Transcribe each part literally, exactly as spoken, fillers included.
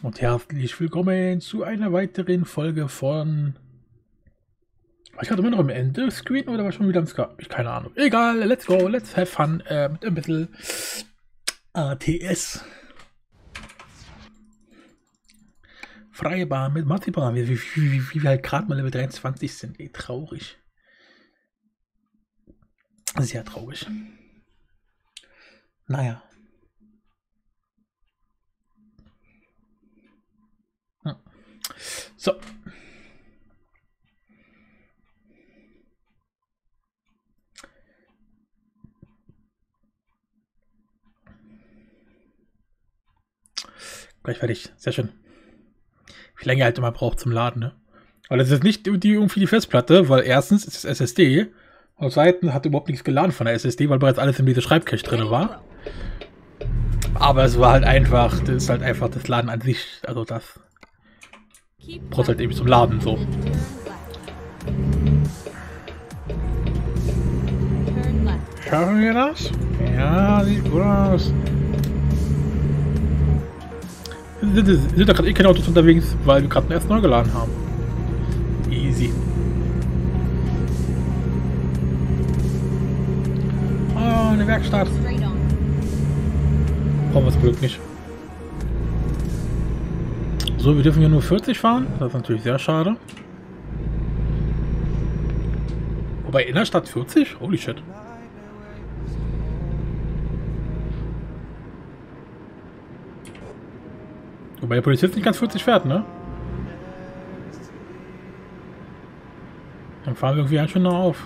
Und herzlich willkommen zu einer weiteren Folge von... War ich gerade immer noch im Ende-Screen oder war ich schon wieder am Skype? Ich keine Ahnung. Egal, let's go, let's have fun äh, mit ein bisschen A T S. Freie Bahn mit Marzipan, wie, wie, wie, wie wir halt gerade mal Level dreiundzwanzig sind. Ey, traurig. Sehr traurig. Naja. Hm. So. Gleich fertig. Sehr schön. Wie lange halt immer braucht zum Laden, ne? Aber das ist nicht die, irgendwie die Festplatte, weil erstens ist es S S D. Und zweitens hat überhaupt nichts geladen von der S S D, weil bereits alles in dieser Schreibcache drin war. Aber es war halt einfach, das ist halt einfach das Laden an sich, also das braucht halt eben zum Laden, so. Schaffen wir das? Ja, sieht gut aus. Sind, sind da gerade eh keine Autos unterwegs, weil wir gerade erst neu geladen haben. Easy. Oh, eine Werkstatt. Brauchen wir zum Glück nicht. So, wir dürfen hier nur vierzig fahren. Das ist natürlich sehr schade. Wobei in der Stadt vierzig? Holy shit. Wobei der Polizist nicht ganz vierzig fährt, ne? Dann fahren wir irgendwie ganz schön nah auf.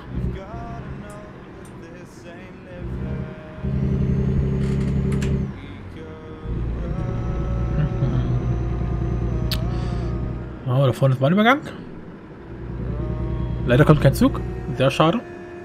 Oh, da vorne ist mein Übergang. Leider kommt kein Zug. Sehr schade.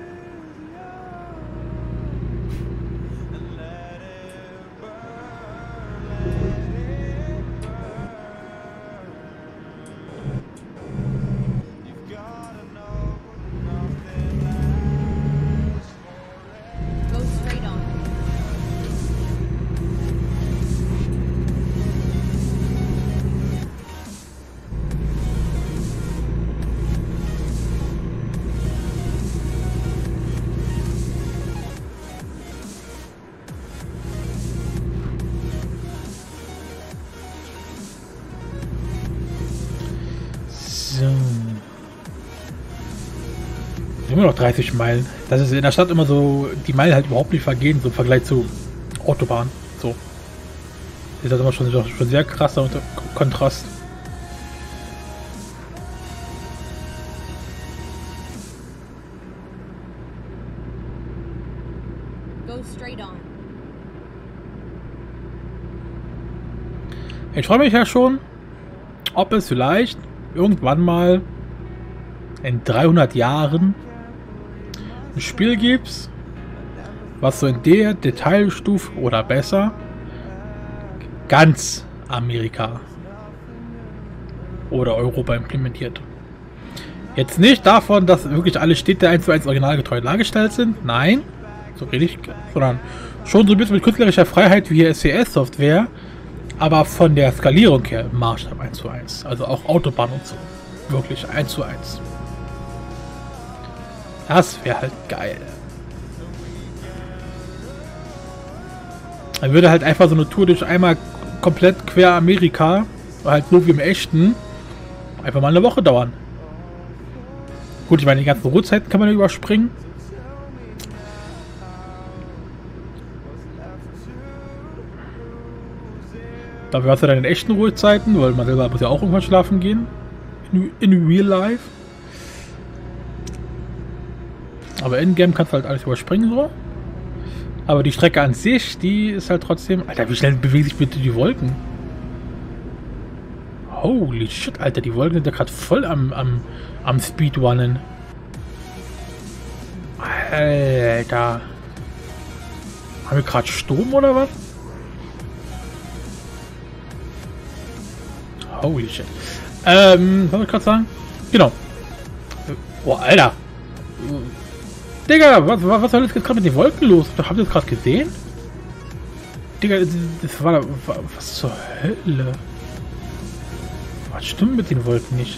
So. Immer noch dreißig Meilen. Das ist in der Stadt immer so, die Meilen halt überhaupt nicht vergehen, so im Vergleich zu Autobahn. So. Ist das immer schon, schon sehr krasser Kontrast. Ich freue mich ja schon, ob es vielleicht irgendwann mal in dreihundert Jahren ein Spiel gibt, was so in der Detailstufe oder besser ganz Amerika oder Europa implementiert. Jetzt nicht davon, dass wirklich alle Städte eins zu eins originalgetreu dargestellt sind, nein, so rede ich, sondern schon so ein bisschen mit künstlerischer Freiheit wie S C S-Software, aber von der Skalierung her im Maßstab eins zu eins. Also auch Autobahn und so. Wirklich eins zu eins. Das wäre halt geil. Dann würde halt einfach so eine Tour durch einmal komplett quer Amerika, halt so wie im echten, einfach mal eine Woche dauern. Gut, ich meine, die ganzen Ruhezeiten kann man ja überspringen. Dafür hast du dann in echten Ruhezeiten, weil man selber muss ja auch irgendwann schlafen gehen. In, in real life. Aber in-game kannst du halt alles überspringen so. Aber die Strecke an sich, die ist halt trotzdem... Alter, wie schnell bewegen sich bitte die Wolken? Holy shit, Alter, die Wolken sind ja gerade voll am, am, am Speedrunnen. Alter. Haben wir gerade Sturm oder was? Holy shit. Ähm, was soll ich gerade sagen? Genau. Oh, Alter. Digga, was, was, was war jetzt gerade mit den Wolken los? Habt ihr das gerade gesehen? Digga, das war, war was zur Hölle? Was stimmt mit den Wolken nicht?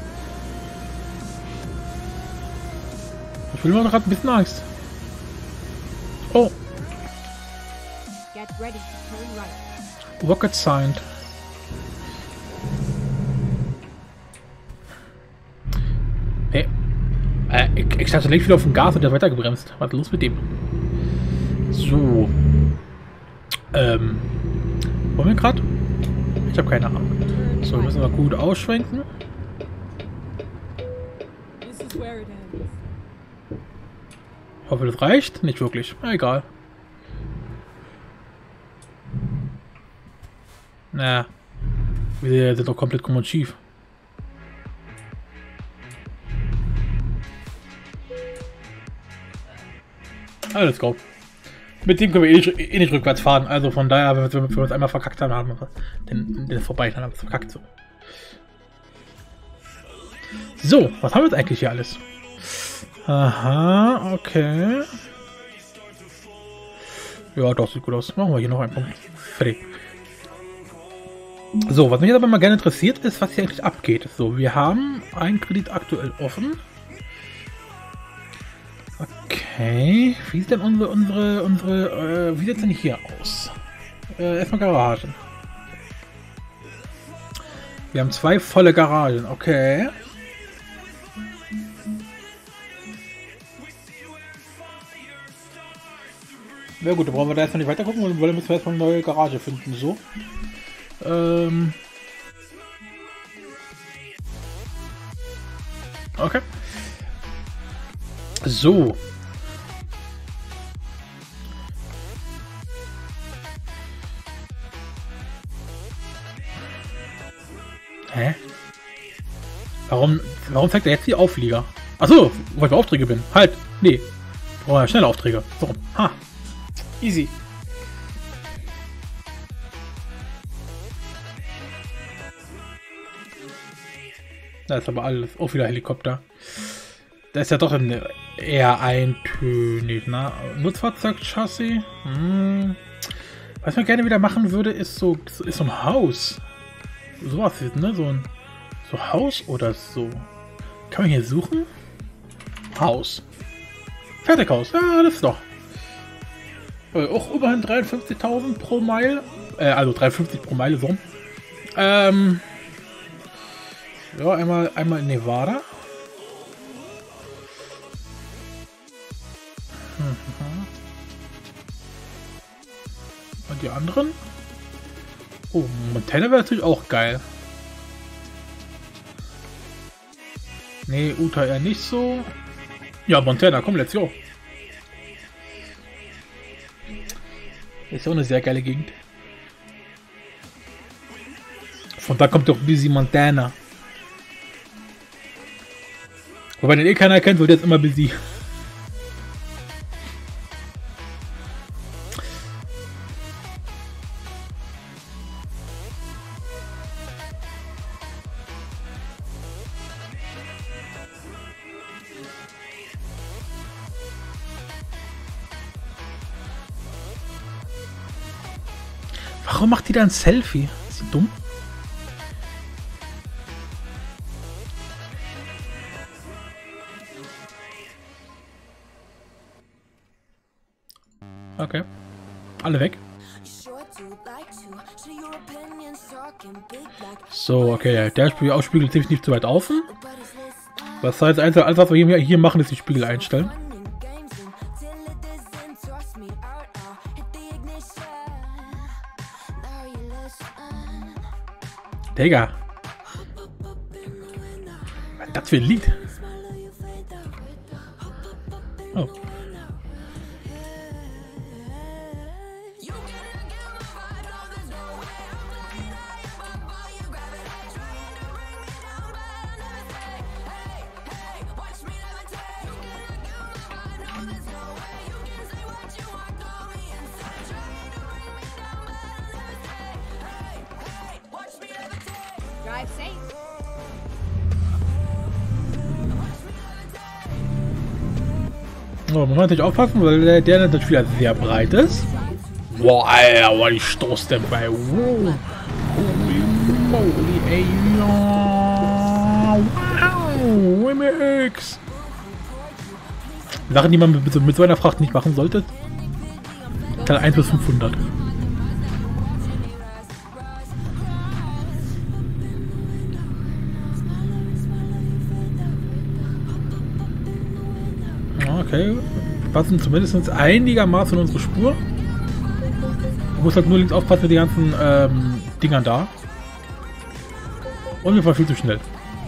Ich will nur gerade ein bisschen Angst. Oh. Rocket signed. Hey. Äh, ich, ich stand nicht wieder auf dem Gas und der weiter gebremst. Was ist los mit dem? So. Ähm. Wollen wir gerade? Ich habe keine Ahnung. So, müssen wir gut ausschwenken. Ich hoffe, das reicht. Nicht wirklich. Na, egal. Na. Wir sind doch komplett krumm und schief. Alles go. Mit dem können wir eh nicht, eh nicht rückwärts fahren. Also von daher, wenn wir, wenn wir uns einmal verkackt haben, haben wir den, den vorbei, dann haben wir es verkackt. So. So, was haben wir jetzt eigentlich hier alles? Aha, okay. Ja, doch, sieht gut aus. Machen wir hier noch einen Punkt. Fertig. So, was mich jetzt aber mal gerne interessiert, ist, was hier eigentlich abgeht. So, wir haben einen Kredit aktuell offen. Okay, wie sieht denn unsere, unsere, unsere, äh, wie sieht es denn hier aus? Äh, erstmal Garagen. Wir haben zwei volle Garagen, okay. Ja gut, da brauchen wir da erstmal nicht weiter gucken, weil wir müssen erstmal eine neue Garage finden, so. Ähm. Okay. So. Hä? Warum, warum zeigt er jetzt die Auflieger? Achso, weil ich bei Aufträge bin. Halt, nee. Oh, schnelle Aufträge. So, ha. Easy. Da ist aber alles. Auch wieder Helikopter. Da ist ja doch eher eintönig, ne? Nutzfahrzeugchassis. Hm. Was man gerne wieder machen würde, ist so, ist so ein Haus. Sowas ist, ne? So ein so Haus oder so. Kann man hier suchen? Haus. Fertighaus. Ja, das ist doch. Äh, auch immerhin dreiundfünfzigtausend pro Meile. Äh, also dreiundfünfzig pro Meile, so. Ähm. Ja, einmal, einmal in Nevada. Und die anderen? Oh, Montana wäre natürlich auch geil. Nee, Utah eher nicht so. Ja, Montana, komm, let's go. Ist ja auch eine sehr geile Gegend. Von da kommt doch Busy Montana. Wobei den eh keiner kennt, wird jetzt immer Busy. Warum macht die da ein Selfie? Ist sie dumm? Okay. Alle weg. So, okay. Der Spiegel ausspiegelt ziemlich nicht zu weit außen. Was heißt, alles, was wir hier, hier machen, ist die Spiegel einstellen. Digga. Was ist das für ein Lied? Oh. So, man muss natürlich aufpassen, weil der, der natürlich wieder sehr breit ist. Boah, Alter, boah, die Stoßdämpfer, ey. Wow. Holy moly, ey. Wow, M X. Sachen, die man mit, mit so einer Fracht nicht machen sollte. Teil eins bis fünfhundert. Okay, wir passen zumindest einigermaßen in unsere Spur. Du musst halt nur links aufpassen mit den ganzen ähm, Dingern da. Und wir fahren viel zu schnell.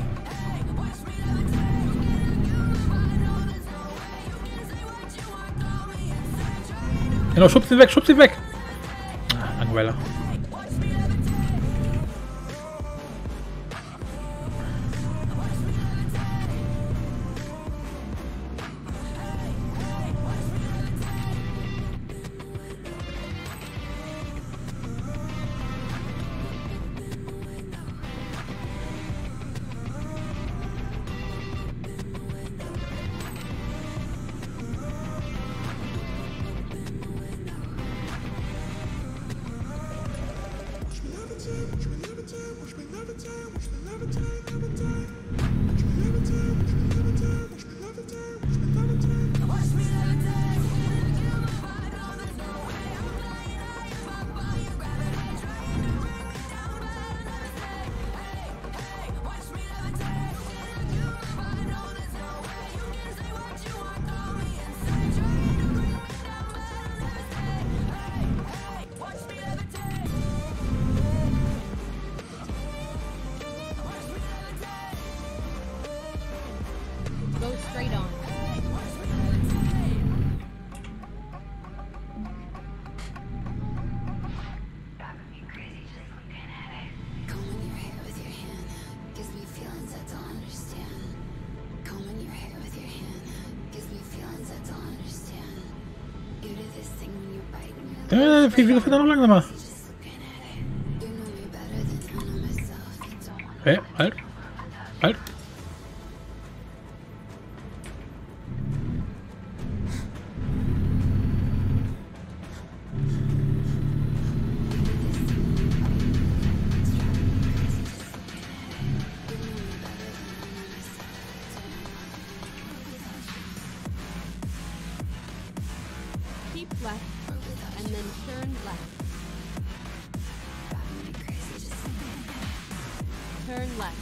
Genau, schubst ihn weg, schubst ihn weg! Ah, Langweiler. Äh, wie viel noch langsamer? Hey, halt. Halt. Keep left and then turn left. Turn left.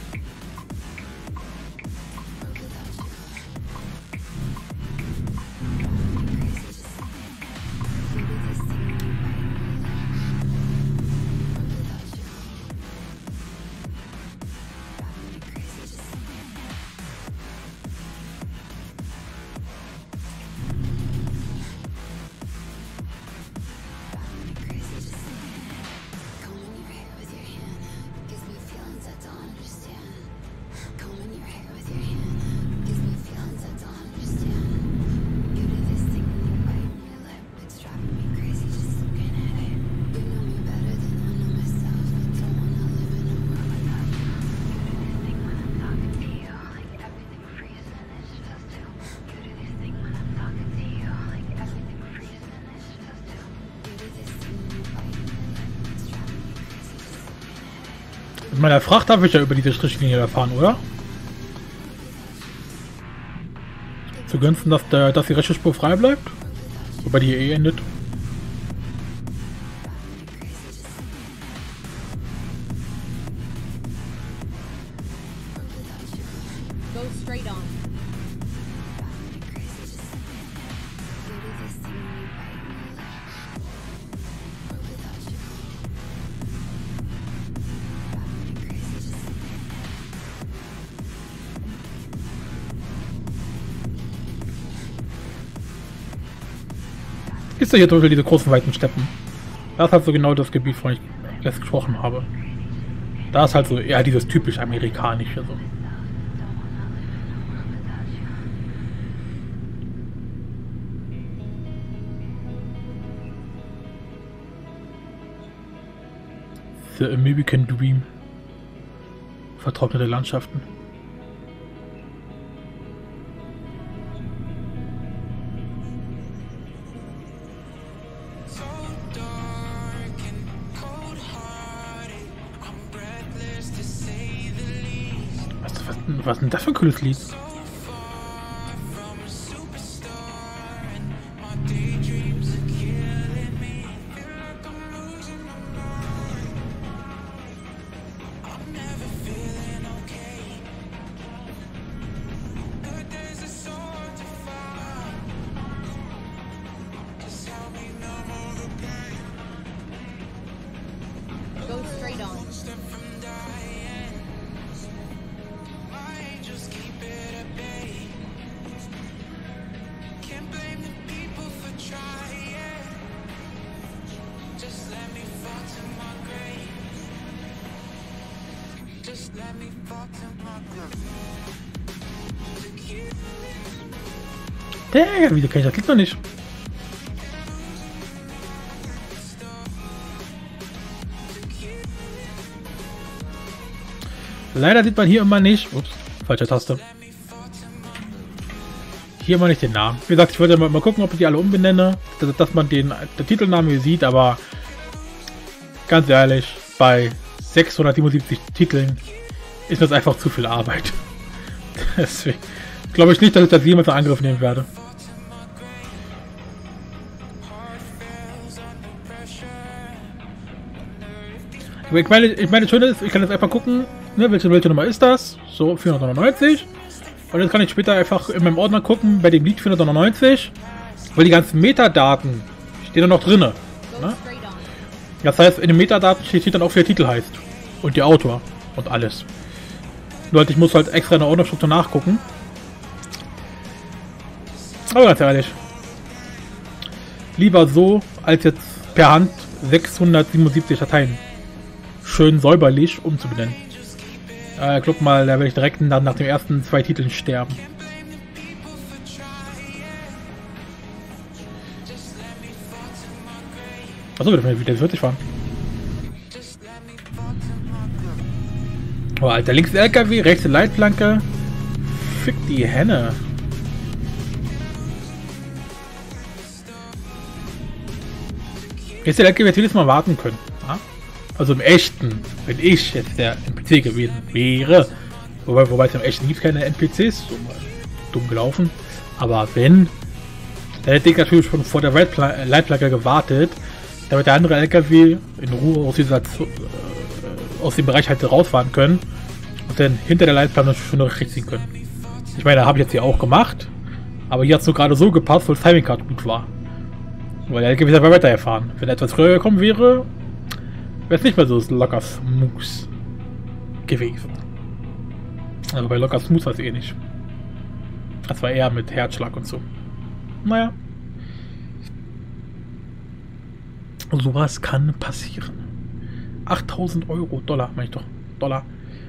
Mit meiner Fracht darf ich ja über diese Strichlinie fahren, oder? Zugunsten, dass, der, dass die rechte Spur frei bleibt? Wobei die eh endet. Go straight on. Ist ja hier drüber diese großen weiten Steppen. Das ist halt so genau das Gebiet, von dem ich jetzt gesprochen habe. Da ist halt so eher dieses typisch amerikanische so. The American Dream. Vertrocknete Landschaften. So dark. Was, was ist denn das für ein cooles Lied? Go straight on. Digga, wieso kann ich das Lied noch nicht? Leider sieht man hier immer nicht. Ups, falsche Taste. Hier immer nicht den Namen. Wie gesagt, ich wollte mal, mal gucken, ob ich die alle umbenenne, dass, dass man den, den Titelnamen hier sieht, aber ganz ehrlich, bei sechshundertsiebenundsiebzig Titeln ist das einfach zu viel Arbeit. Deswegen glaube ich nicht, dass ich das jemals in Angriff nehmen werde. Ich meine, ich meine, das Schöne ist, ich kann jetzt einfach gucken, ne, welche, welche Nummer ist das? So, vierhundertneunundneunzig. Und jetzt kann ich später einfach in meinem Ordner gucken, bei dem Lied vierhundertneunundneunzig, weil die ganzen Metadaten stehen da noch drin. Ne? Das heißt, in den Metadaten steht, steht dann auch, wie der Titel heißt. Und der Autor. Und alles. Nur halt, ich muss halt extra in der Ordnerstruktur nachgucken. Aber ganz ehrlich. Lieber so, als jetzt per Hand sechshundertsiebenundsiebzig Dateien schön säuberlich umzubenennen. Äh, guck mal, da werde ich direkt nach, nach den ersten zwei Titeln sterben. Achso, wieder, wieder vierzig fahren. Oh, Alter, links L K W, rechts die Leitplanke. Fick die Henne. Jetzt der L K W hätte jedes Mal warten können. Ja? Also im echten, wenn ich jetzt der N P C gewesen wäre, wobei, wobei es im echten gibt keine N P Cs, so mal dumm gelaufen, aber wenn, dann hätte ich natürlich schon vor der Leitpla Leitplanke gewartet, damit der andere L K W in Ruhe aus dieser äh, aus dem Bereich halt rausfahren können und dann hinter der Leitplanke schon noch richtig ziehen können. Ich meine, da habe ich jetzt hier auch gemacht, aber hier hat es nur gerade so gepasst, weil das Timing gerade gut war. Weil der L K W ist einfach weitergefahren. Wenn er etwas früher gekommen wäre, wäre es nicht mehr so locker smooth gewesen. Also bei locker smooth war es eh nicht. Das war eher mit Herzschlag und so. Naja. Sowas kann passieren. achttausend Euro, Dollar, meine ich doch. Dollar.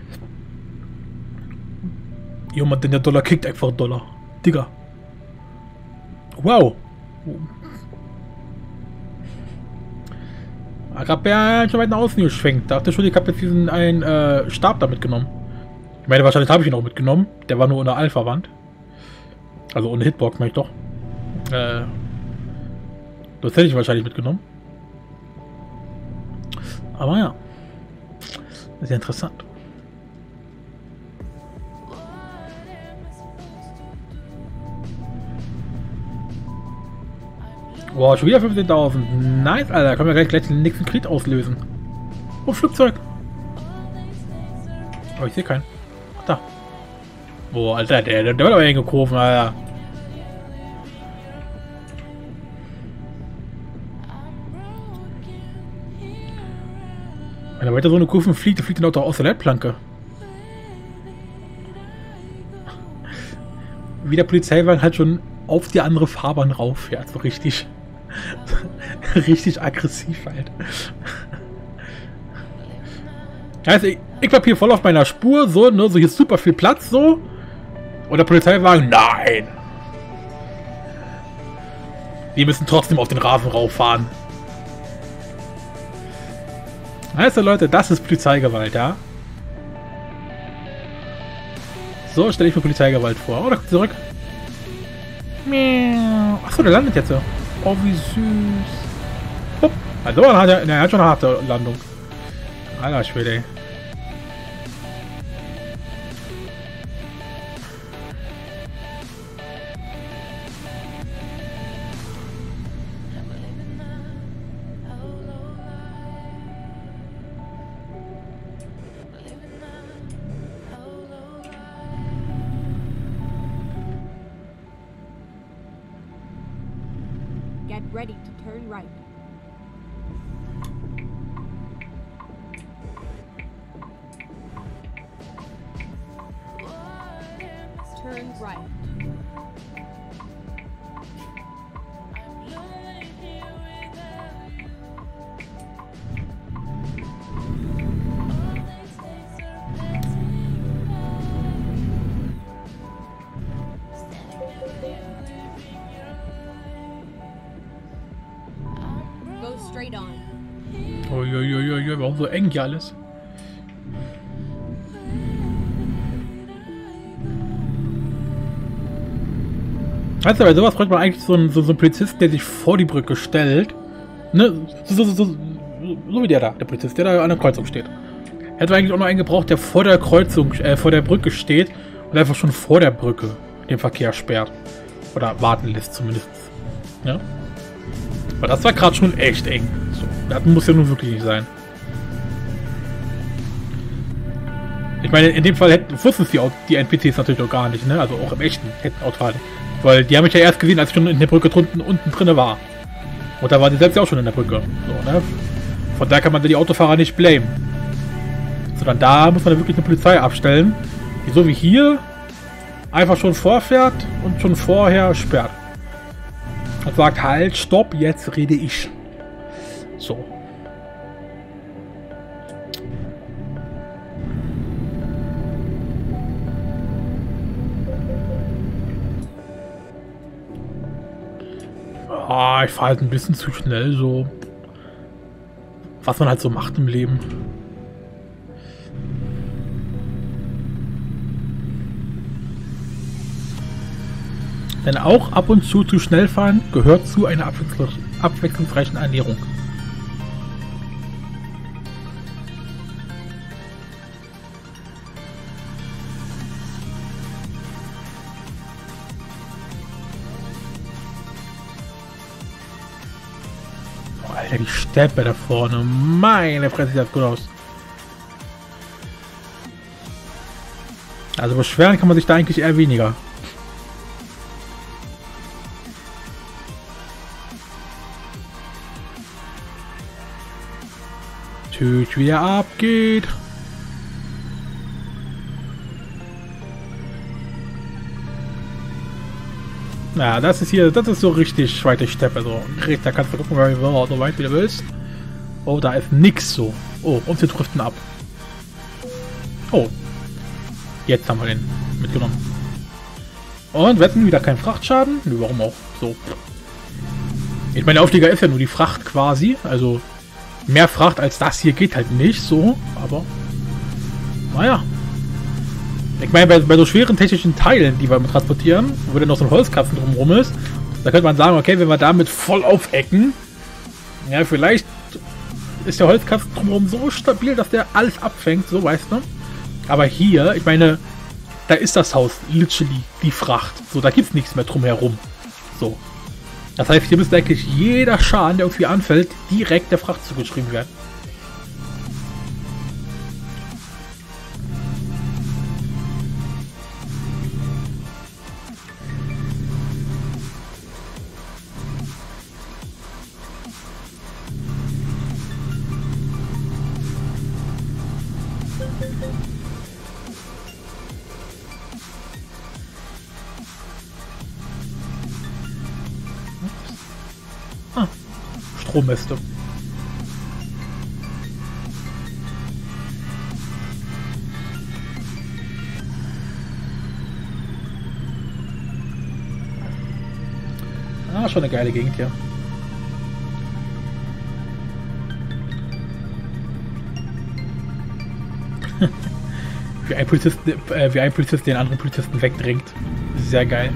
Jemand, denn der Dollar kickt einfach Dollar. Digga. Wow. Ich hab ja schon weit nach außen geschwenkt. Dachte schon, ich habe jetzt diesen einen äh, Stab da mitgenommen. Ich meine, wahrscheinlich habe ich ihn auch mitgenommen. Der war nur ohne Alpha-Wand. Also ohne Hitbox, meine ich doch. Äh, das hätte ich wahrscheinlich mitgenommen. Aber ja. Das ist ja interessant. Boah, schon wieder fünfzehntausend. Nice, Alter. Können wir gleich, gleich den nächsten Krieg auslösen. Oh, Flugzeug. Aber ich sehe keinen. Ach, da. Boah, Alter, der, der, der wird aber hingekurven, Alter. Wenn er weiter so eine Kurve fliegt, dann fliegt er auch doch aus der Leitplanke. Wie der Polizeiwagen halt schon auf die andere Fahrbahn rauffährt, so richtig. Richtig aggressiv halt. Also ich, ich bleib hier voll auf meiner Spur, so, ne, so hier ist super viel Platz, so. Und der Polizeiwagen, nein! Wir müssen trotzdem auf den Rasen rauffahren. Also Leute, das ist Polizeigewalt, ja? So stelle ich mir Polizeigewalt vor. Oh, da kommt zurück. Achso, der landet jetzt so. Oh, wie süß. Hopp. Also, dann hat er, er hat schon eine harte Landung. Alter Schwede. Ready to turn right. Turn right. Go straight on. Uiuiuiui, warum so eng hier alles? Weißt du, bei sowas bräuchte man eigentlich so einen, so, so einen Polizisten, der sich vor die Brücke stellt. Ne? So, so, so, so, so wie der da, der Polizist, der da an der Kreuzung steht. Hätte eigentlich auch noch einen gebraucht, der vor der Kreuzung, äh, vor der Brücke steht und einfach schon vor der Brücke den Verkehr sperrt. Oder warten lässt zumindest. Ja? Aber das war gerade schon echt eng. So, das muss ja nun wirklich nicht sein. Ich meine, in dem Fall hätten, wussten es die, die N P Cs natürlich auch gar nicht, ne? Also auch im echten hätten Autofahren. Weil die haben mich ja erst gesehen, als ich schon in der Brücke drunten unten drinne war. Und da waren die selbst ja auch schon in der Brücke. So, ne? Von daher kann man die Autofahrer nicht blamen. Sondern da muss man wirklich eine Polizei abstellen, die so wie hier einfach schon vorfährt und schon vorher sperrt. Und sagt, halt, stopp, jetzt rede ich. So. Ah, ich fahre halt ein bisschen zu schnell, so. Was man halt so macht im Leben. Denn auch ab und zu zu schnell fahren gehört zu einer abwechslungs abwechslungsreichen Ernährung. Oh, Alter, die Steppe da vorne. Meine Fresse, sieht das gut aus. Also beschweren kann man sich da eigentlich eher weniger. Tüt, wie er abgeht. Na, das ist hier, das ist so richtig zweite Steppe. So, da kannst du gucken, so weit wie du willst. Oh, da ist nix so. Oh, und sie driften ab. Oh. Jetzt haben wir den mitgenommen. Und wetten, wieder kein Frachtschaden? Nö, warum auch? So. Ich meine, der Auflieger ist ja nur die Fracht quasi. Also mehr Fracht als das hier geht halt nicht so. Aber naja. Ich meine, bei, bei so schweren technischen Teilen, die wir transportieren, wo dann noch so ein Holzkasten drumherum ist, da könnte man sagen, okay, wenn wir damit voll aufecken, ja, vielleicht ist der Holzkasten drumherum so stabil, dass der alles abfängt, so, weißt du. Aber hier, ich meine, da ist das Haus literally die Fracht. So, da gibt es nichts mehr drumherum. So. Das heißt, hier müsste eigentlich jeder Schaden, der irgendwie anfällt, direkt der Fracht zugeschrieben werden. Ah, Stromäste. Ah, schon eine geile Gegend hier. wie, ein Polizist, äh, wie ein Polizist den anderen Polizisten wegdrängt. Sehr geil.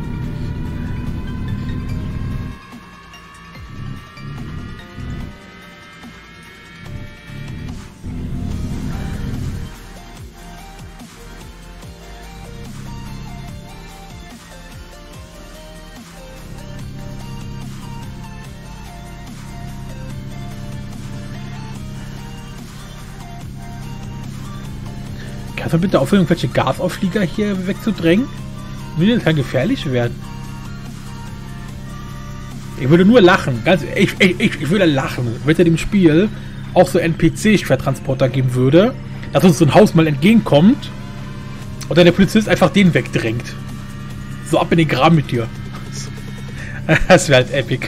Kannst du bitte aufhören, irgendwelche Gasauflieger hier wegzudrängen? Will das kann gefährlich werden. Ich würde nur lachen. Ganz, ich, ich, ich, ich würde lachen, wenn es in dem Spiel auch so N P C-Schwerttransporter geben würde, dass uns so ein Haus mal entgegenkommt und dann der Polizist einfach den wegdrängt. So ab in den Graben mit dir. Das wäre halt epic.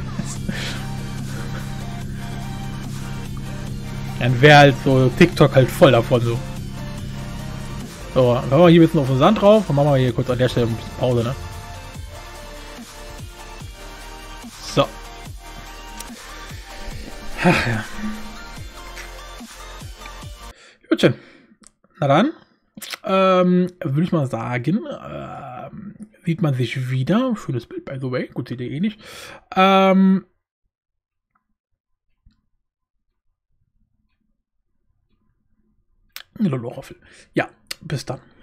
Dann wäre halt so TikTok halt voll davon so. So, dann machen wir hier ein bisschen auf den Sand drauf und machen wir hier kurz an der Stelle ein bisschen Pause, ne? So. Ach ja. Gut schön. Na dann. Ähm, würde ich mal sagen, ähm, sieht man sich wieder. Schönes Bild, by the way. Gut, seht ihr eh nicht. Ähm, Ja, bis dann.